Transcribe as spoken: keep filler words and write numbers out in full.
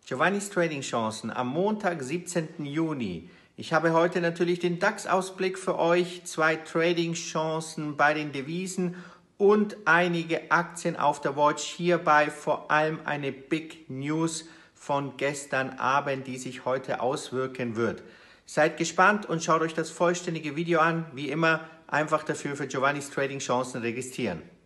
Giovannis Trading Chancen am Montag, siebzehnten Juni. Ich habe heute natürlich den DAX-Ausblick für euch, zwei Trading Chancen bei den Devisen und einige Aktien auf der Watch. Hierbei vor allem eine Big News von gestern Abend, die sich heute auswirken wird. Seid gespannt und schaut euch das vollständige Video an. Wie immer, einfach dafür für Giovannis Trading Chancen registrieren.